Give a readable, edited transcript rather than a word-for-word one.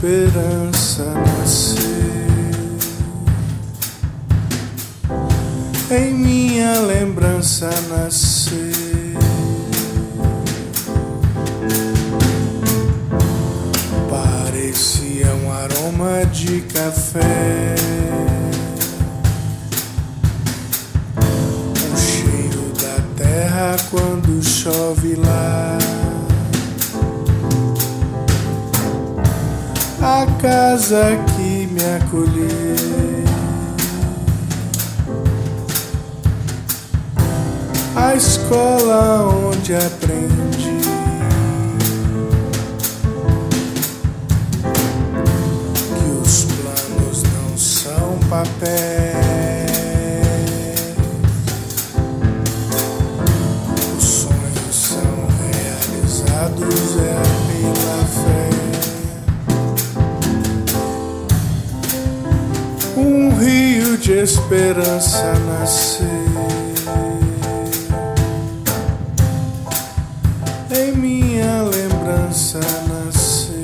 esperança nascer. Em minha lembrança nascer. Parecia um aroma de café, o cheiro da terra quando chove lá, a casa que me acolheu, a escola onde aprendi que os planos não são papéis, os sonhos são realizados pela fé. Um rio de esperança nascer. Em minha lembrança nascer.